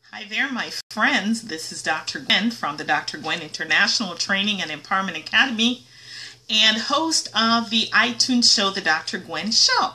Hi there, my friends. This is Dr. Gwen from the Dr. Gwen International Training and Empowerment Academy and host of the iTunes show, The Dr. Gwen Show.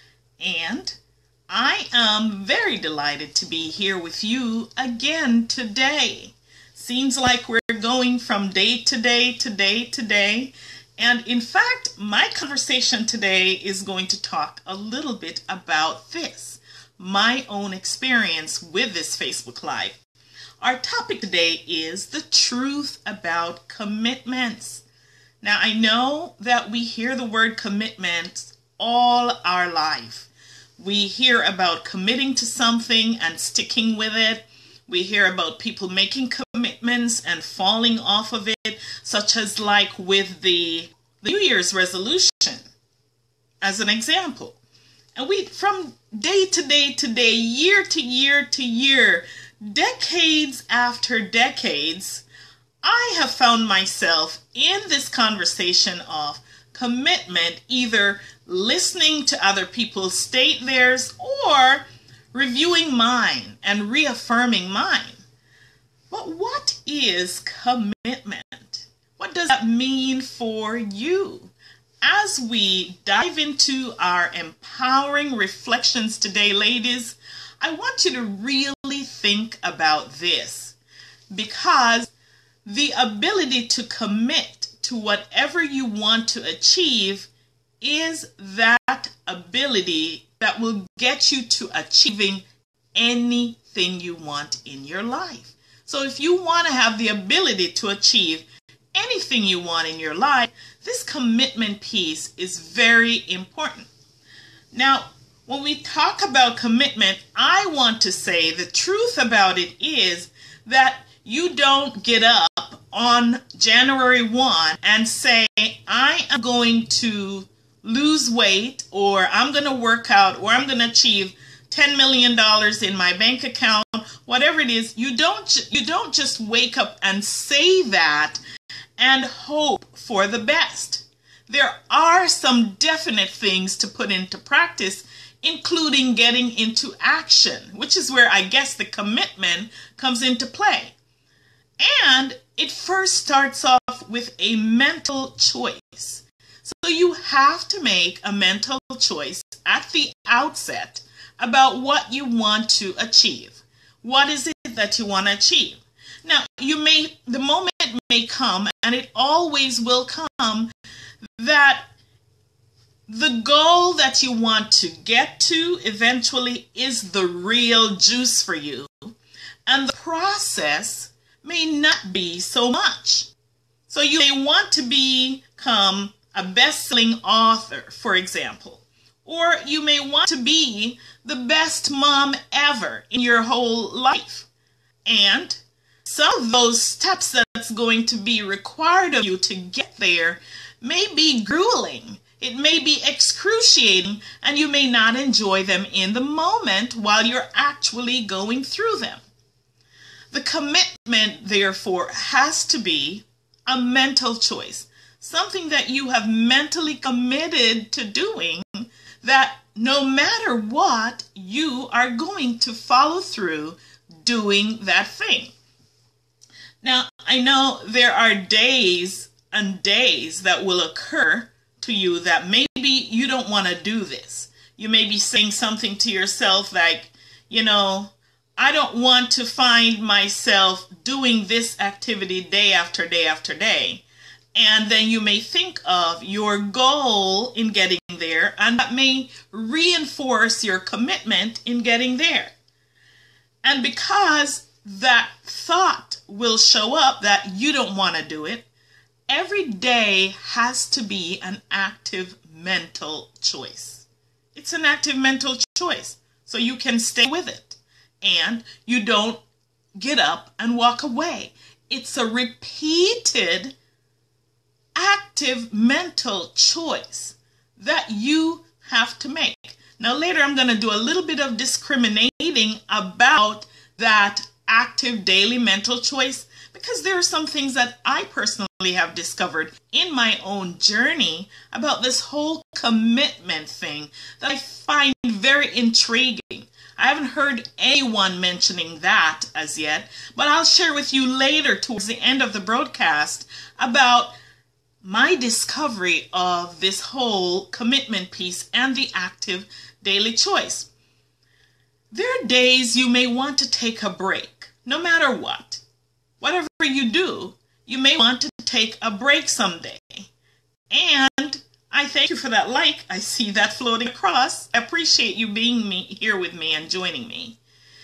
And I am very delighted to be here with you again today. Seems like we're going from day to day to day to day. And in fact, my conversation today is going to talk a little bit about this. My own experience with this Facebook Live. Our topic today is the truth about commitments. Now, I know that we hear the word commitment all our life. We hear about committing to something and sticking with it. We hear about people making commitments and falling off of it, such as like with the New Year's resolution, as an example. And we, from day to day to day, year to year to year, decades after decades, I have found myself in this conversation of commitment, either listening to other people state theirs or reviewing mine and reaffirming mine. But what is commitment? What does that mean for you? As we dive into our empowering reflections today, ladies, I want you to really think about this, because the ability to commit to whatever you want to achieve is that ability that will get you to achieving anything you want in your life. So if you want to have the ability to achieve anything you want in your life, this commitment piece is very important. Now, when we talk about commitment, I want to say the truth about it is that you don't get up on January 1 and say, I am going to lose weight, or I'm going to work out, or I'm going to achieve $10 million in my bank account, whatever it is. You don't just wake up and say that and hope for the best. There are some definite things to put into practice, including getting into action, which is where I guess the commitment comes into play. And it first starts off with a mental choice. So you have to make a mental choice at the outset about what you want to achieve. What is it that you want to achieve? Now, the moment may come, and it always will come, that the goal that you want to get to eventually is the real juice for you. And the process may not be so much. So you may want to become a best-selling author, for example, or you may want to be the best mom ever in your whole life. And some of those steps that's going to be required of you to get there may be grueling. It may be excruciating, and you may not enjoy them in the moment while you're actually going through them. The commitment, therefore, has to be a mental choice, something that you have mentally committed to doing, that no matter what, you are going to follow through doing that thing. Now, I know there are days and days that will occur to you that maybe you don't want to do this. You may be saying something to yourself like, I don't want to find myself doing this activity day after day after day. And then you may think of your goal in getting there, and that may reinforce your commitment in getting there. And because that thought will show up that you don't want to do it, every day has to be an active mental choice. It's an active mental choice, so you can stay with it and you don't get up and walk away. It's a repeated active mental choice that you have to make. Now later I'm going to do a little bit of discriminating about that active daily mental choice, because there are some things that I personally have discovered in my own journey about this whole commitment thing that I find very intriguing. I haven't heard anyone mentioning that as yet, but I'll share with you later towards the end of the broadcast about my discovery of this whole commitment piece and the active daily choice. There are days you may want to take a break, no matter what. Whatever you do, you may want to take a break someday. And I thank you for that like. I see that floating across. I appreciate you being here with me and joining me.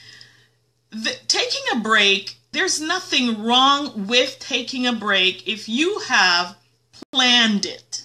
Taking a break, there's nothing wrong with taking a break if you have planned it.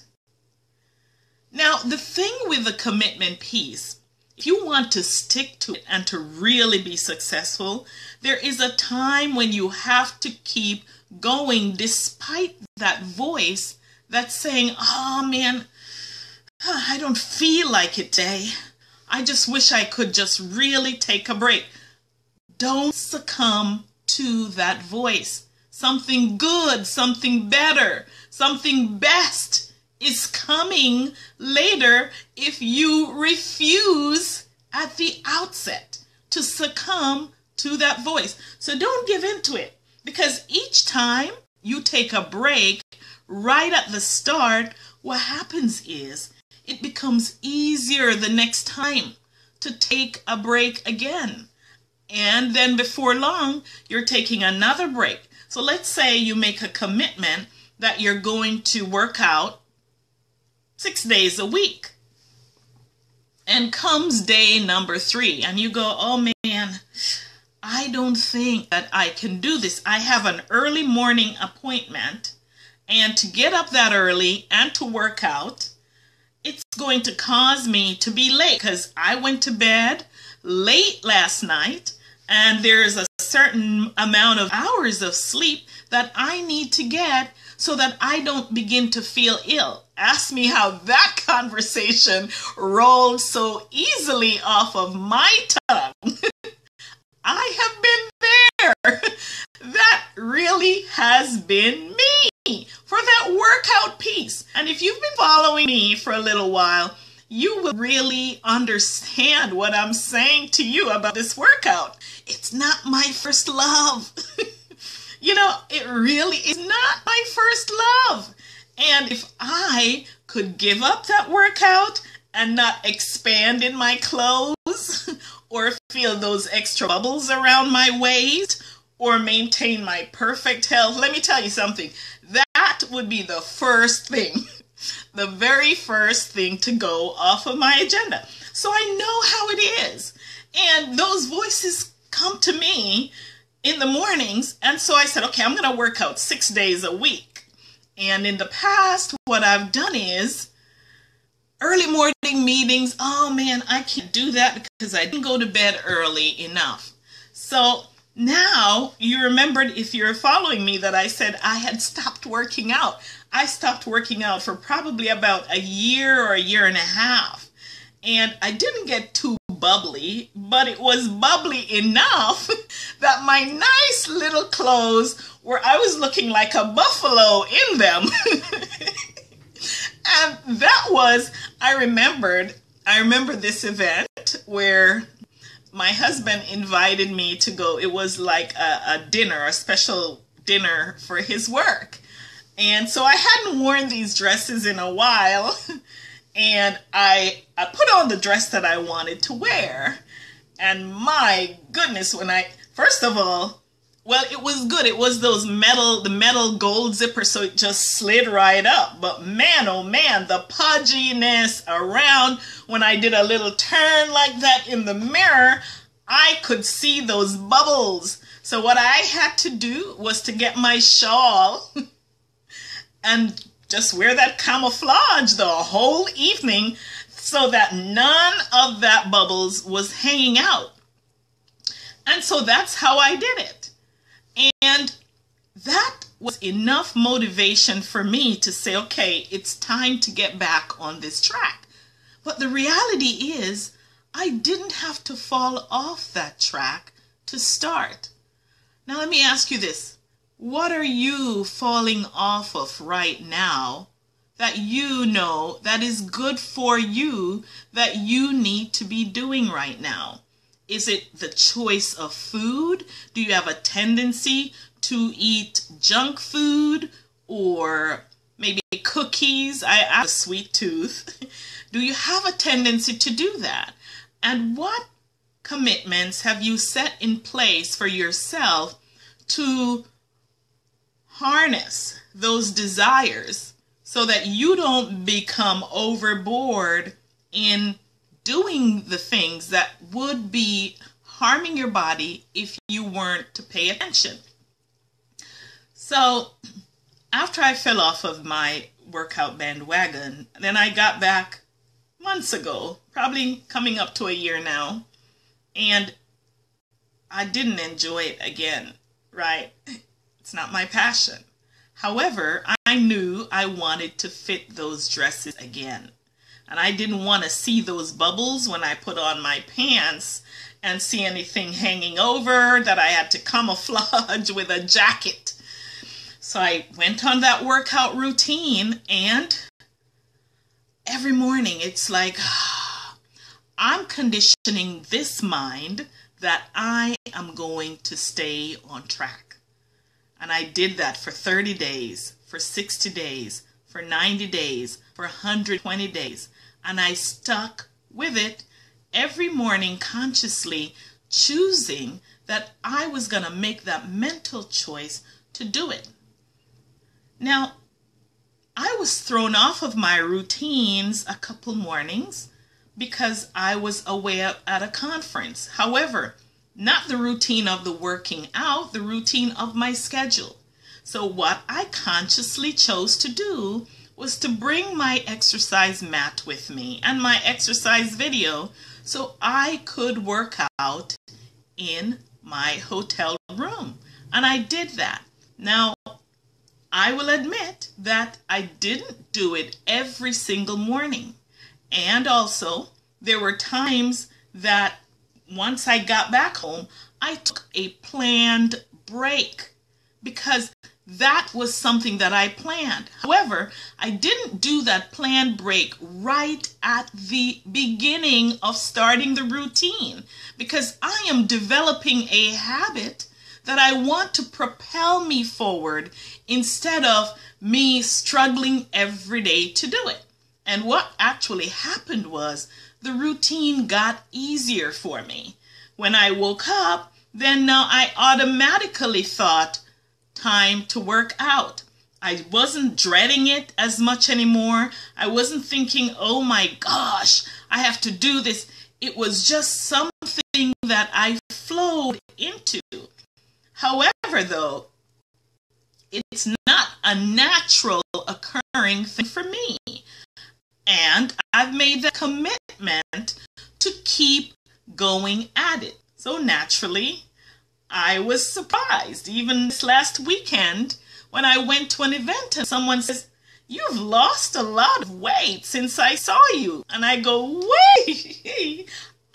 Now, the thing with the commitment piece, if you want to stick to it and to really be successful, there is a time when you have to keep going despite that voice that's saying, oh man, I don't feel like it today. I just wish I could just really take a break. Don't succumb to that voice. Something good, something better, something best is coming later if you refuse at the outset to succumb to that voice. So don't give in to it, because each time you take a break right at the start, what happens is it becomes easier the next time to take a break again. And then before long, you're taking another break. So let's say you make a commitment that you're going to work out 6 days a week. And comes day number 3 and you go, oh man, I don't think that I can do this. I have an early morning appointment, and to get up that early and to work out, it's going to cause me to be late because I went to bed late last night and there's a certain amount of hours of sleep that I need to get so that I don't begin to feel ill. Ask me how that conversation rolled so easily off of my tongue. I have been there. That really has been me for that workout piece. And if you've been following me for a little while, you will really understand what I'm saying to you about this workout. It's not my first love. You know, it really is not my first love. And if I could give up that workout and not expand in my clothes or feel those extra bubbles around my waist or maintain my perfect health, let me tell you something. That would be the first thing, the very first thing to go off of my agenda. So I know how it is. And those voices come to me in the mornings. And so I said, okay, I'm going to work out 6 days a week. And in the past, what I've done is early morning meetings. Oh man, I can't do that because I didn't go to bed early enough. So now you remembered, if you're following me, that I said I had stopped working out. I stopped working out for probably about a year or a year and a half. And I didn't get too bubbly, but it was bubbly enough that my nice little clothes where I was looking like a buffalo in them. And that was, I remember this event where my husband invited me to go. It was like a dinner, a special dinner for his work. And so I hadn't worn these dresses in a while. And I put on the dress that I wanted to wear. And my goodness, first of all, well, it was good. It was the metal gold zipper, so it just slid right up. But man, oh man, the pudginess around when I did a little turn like that in the mirror, I could see those bubbles. So what I had to do was to get my shawl and just wear that camouflage the whole evening so that none of that bubbles was hanging out. And so that's how I did it. And that was enough motivation for me to say, okay, it's time to get back on this track. But the reality is, I didn't have to fall off that track to start. Now let me ask you this. What are you falling off of right now that you know that is good for you, that you need to be doing right now? Is it the choice of food? Do you have a tendency to eat junk food or maybe cookies? I have a sweet tooth. Do you have a tendency to do that? And what commitments have you set in place for yourself to harness those desires so that you don't become overboard in doing the things that would be harming your body if you weren't to pay attention? So after I fell off of my workout bandwagon, then I got back months ago, probably coming up to a year now, and I didn't enjoy it again, right? It's not my passion. However, I knew I wanted to fit those dresses again. And I didn't want to see those bubbles when I put on my pants and see anything hanging over that I had to camouflage with a jacket. So I went on that workout routine, and every morning it's like, I'm conditioning this mind that I am going to stay on track. And I did that for 30 days, for 60 days, for 90 days, for 120 days. And I stuck with it every morning, consciously choosing that I was going to make that mental choice to do it. Now, I was thrown off of my routines a couple mornings because I was away at a conference. However, not the routine of the working out, the routine of my schedule. So what I consciously chose to do was to bring my exercise mat with me and my exercise video so I could work out in my hotel room. And I did that. Now, I will admit that I didn't do it every single morning. And also, there were times that once I got back home, I took a planned break because that was something that I planned. However, I didn't do that planned break right at the beginning of starting the routine because I am developing a habit that I want to propel me forward instead of me struggling every day to do it. And what actually happened was the routine got easier for me. When I woke up, then now I automatically thought, time to work out. I wasn't dreading it as much anymore. I wasn't thinking, oh my gosh, I have to do this. It was just something that I flowed into. However, though, it's not a natural occurring thing for me. And I've made the commitment to keep going at it. So naturally, I was surprised, even this last weekend, when I went to an event and someone says, "You've lost a lot of weight since I saw you." And I go, wait,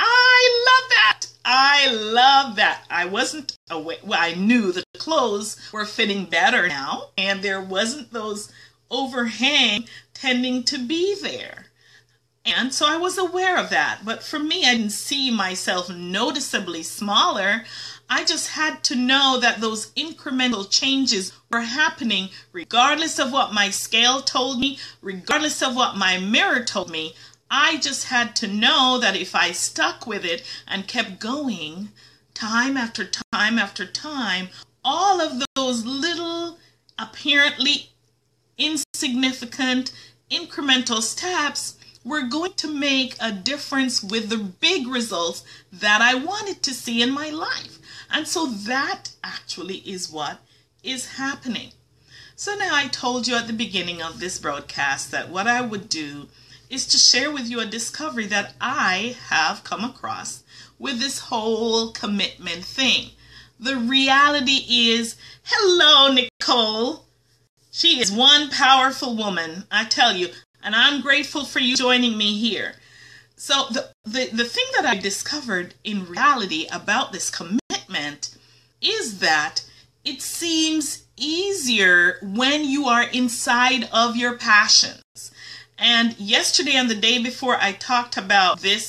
I love that. I love that. I wasn't aware. Well, I knew the clothes were fitting better now, and there wasn't those overhang tending to be there. And so I was aware of that. But for me, I didn't see myself noticeably smaller. I just had to know that those incremental changes were happening regardless of what my scale told me, regardless of what my mirror told me. I just had to know that if I stuck with it and kept going time after time after time, all of those little apparently insignificant incremental steps were going to make a difference with the big results that I wanted to see in my life. And so that actually is what is happening. So now I told you at the beginning of this broadcast that what I would do is to share with you a discovery that I have come across with this whole commitment thing. The reality is, hello, Nicole. She is one powerful woman, I tell you, and I'm grateful for you joining me here. So the thing that I discovered in reality about this commitment is that it seems easier when you are inside of your passions. And yesterday and the day before, I talked about this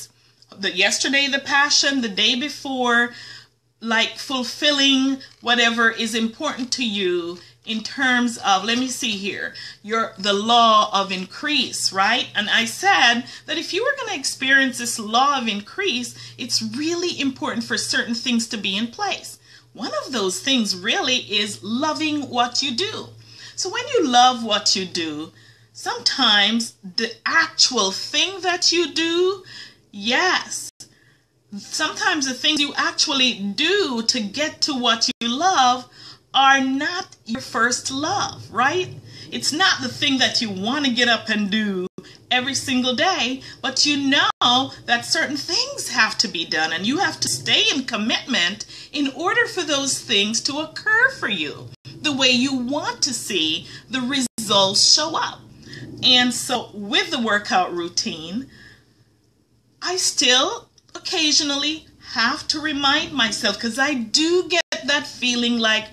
yesterday the passion, the day before, like fulfilling whatever is important to you in terms of, let me see here, the law of increase, right? And I said that if you were going to experience this law of increase, it's really important for certain things to be in place. One of those things really is loving what you do. So when you love what you do, sometimes the actual thing that you do, yes, sometimes the things you actually do to get to what you love are not your first love, right? It's not the thing that you want to get up and do every single day, but you know that certain things have to be done and you have to stay in commitment in order for those things to occur for you the way you want to see the results show up. And so with the workout routine, I still occasionally have to remind myself, because I do get that feeling like,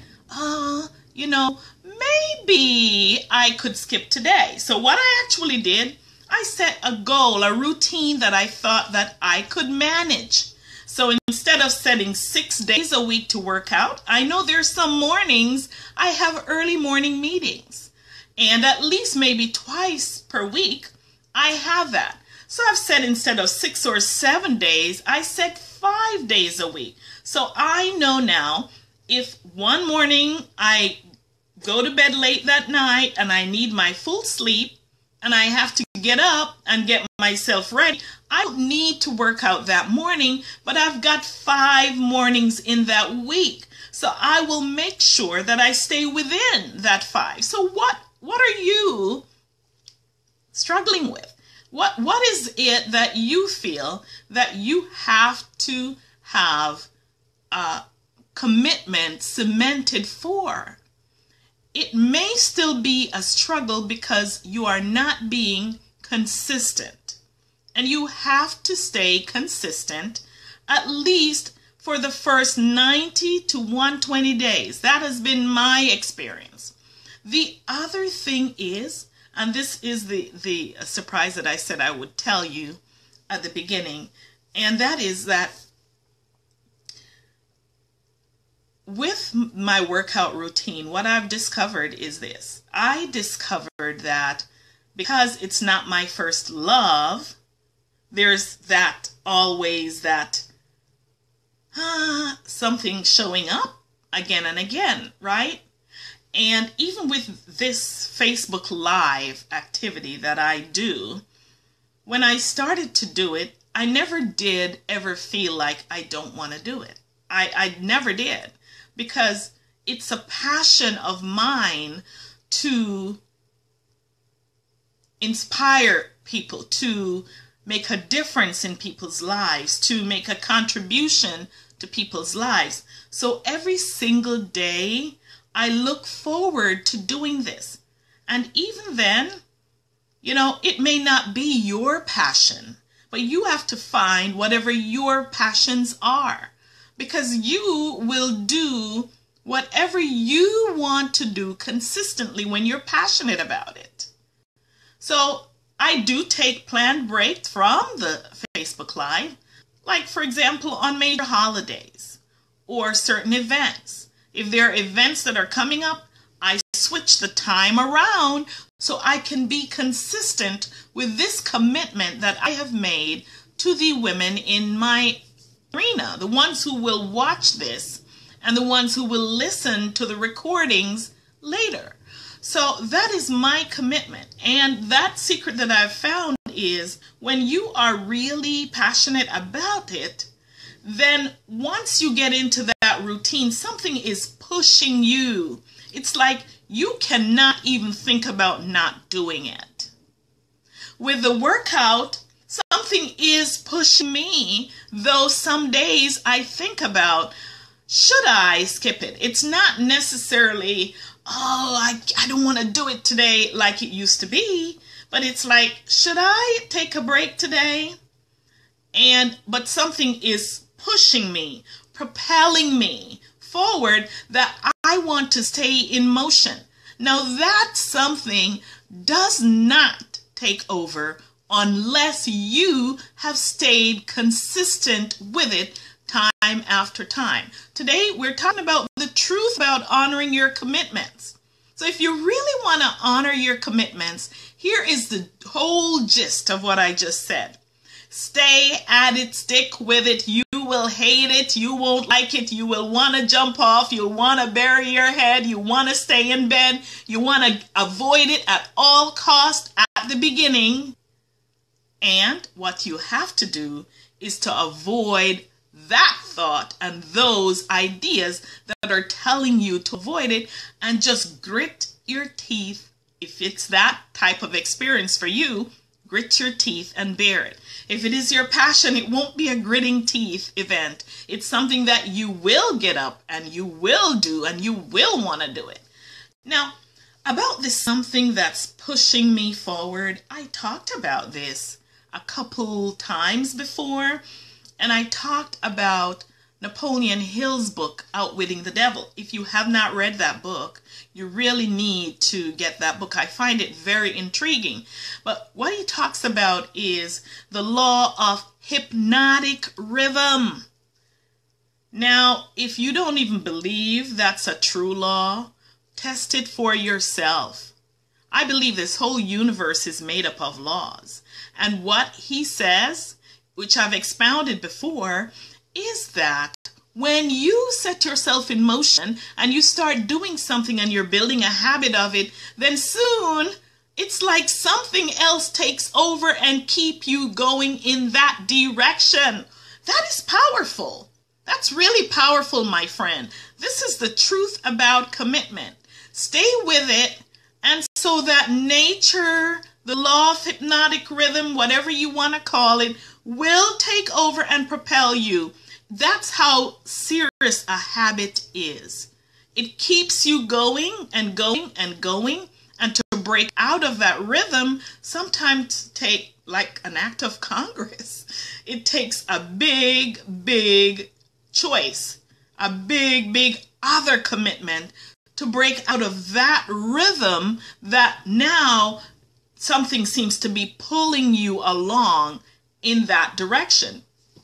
maybe I could skip today. So what I actually did, I set a goal, a routine that I thought that I could manage. So instead of setting 6 days a week to work out, I know there's some mornings I have early morning meetings. And at least maybe twice per week, I have that. So I've said instead of 6 or 7 days, I set 5 days a week. So I know now if one morning I go to bed late that night and I need my full sleep and I have to get up and get myself ready, I don't need to work out that morning, but I've got 5 mornings in that week. So I will make sure that I stay within that 5. So what are you struggling with? What is it that you feel that you have to have commitment cemented for? It may still be a struggle because you are not being consistent. And you have to stay consistent at least for the first 90 to 120 days. That has been my experience. The other thing is, and this is the surprise that I said I would tell you at the beginning, and that is that with my workout routine, what I've discovered is this. I discovered that because it's not my first love, there's that always that something showing up again and again, right? And even with this Facebook Live activity that I do, when I started to do it, I never did ever feel like I don't want to do it. I never did, because it's a passion of mine to inspire people, to make a difference in people's lives, to make a contribution to people's lives. So every single day, I look forward to doing this. And even then, it may not be your passion, but you have to find whatever your passions are, because you will do whatever you want to do consistently when you're passionate about it. So I do take planned breaks from the Facebook Live, like for example on major holidays or certain events. If there are events that are coming up, I switch the time around so I can be consistent with this commitment that I have made to the women in my arena, the ones who will watch this and the ones who will listen to the recordings later. So that is my commitment. And that secret that I've found is when you are really passionate about it, then once you get into that routine, something is pushing you. It's like you cannot even think about not doing it. With the workout, something is pushing me, though some days I think about, should I skip it? It's not necessarily, I don't want to do it today like it used to be, but it's like, should I take a break today? But something is pushing me, propelling me forward that I want to stay in motion. Now that something does not take over unless you have stayed consistent with it time after time. Today, we're talking about the truth about honoring your commitments. So if you really want to honor your commitments, here is the whole gist of what I just said. Stay at it, stick with it. You will hate it, you won't like it, you will want to jump off, you'll want to bury your head, you want to stay in bed, you want to avoid it at all costs at the beginning. And what you have to do is to avoid that thought and those ideas that are telling you to avoid it, and just grit your teeth. If it's that type of experience for you, grit your teeth and bear it. If it is your passion, it won't be a gritting teeth event. It's something that you will get up and you will do and you will want to do it. Now, about this something that's pushing me forward, I talked about this a couple times before, and I talked about Napoleon Hill's book, Outwitting the Devil. If you have not read that book, you really need to get that book. I find it very intriguing. But what he talks about is the law of hypnotic rhythm. Now, if you don't even believe that's a true law, test it for yourself. I believe this whole universe is made up of laws. And what he says, which I've expounded before, is that when you set yourself in motion and you start doing something and you're building a habit of it, then soon it's like something else takes over and keep you going in that direction. That is powerful. That's really powerful, my friend. This is the truth about commitment. Stay with it, and so that nature, the law of hypnotic rhythm, whatever you want to call it, will take over and propel you. That's how serious a habit is. It keeps you going and going and going, and to break out of that rhythm sometimes take like an act of Congress. It takes a big, big choice, a big, big other commitment to break out of that rhythm that now something seems to be pulling you along in that direction.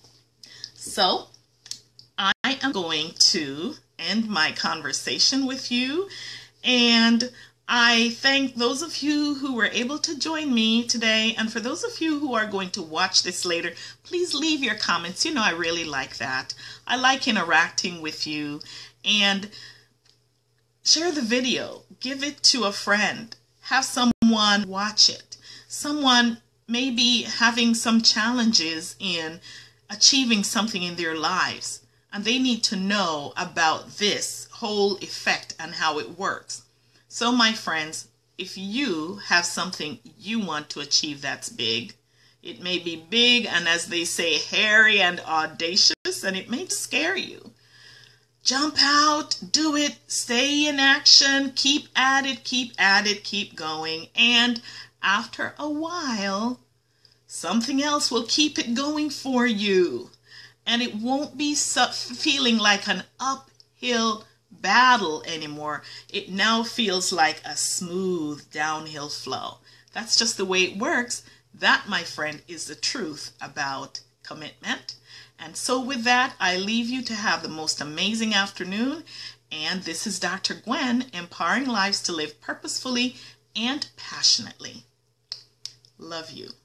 So I am going to end my conversation with you, and I thank those of you who were able to join me today, and for those of you who are going to watch this later, please leave your comments. You know, I really like that. I like interacting with you, and share the video, give it to a friend, have someone watch it. Someone may be having some challenges in achieving something in their lives, and they need to know about this whole effect and how it works. So my friends, if you have something you want to achieve that's big, it may be big and, as they say, hairy and audacious, and it may scare you. Jump out, do it, stay in action, keep at it, keep going, and after a while, something else will keep it going for you. And it won't be feeling like an uphill battle anymore. It now feels like a smooth downhill flow. That's just the way it works. That, my friend, is the truth about commitment. And so with that, I leave you to have the most amazing afternoon. And this is Dr. Gwen, empowering lives to live purposefully and passionately. Love you.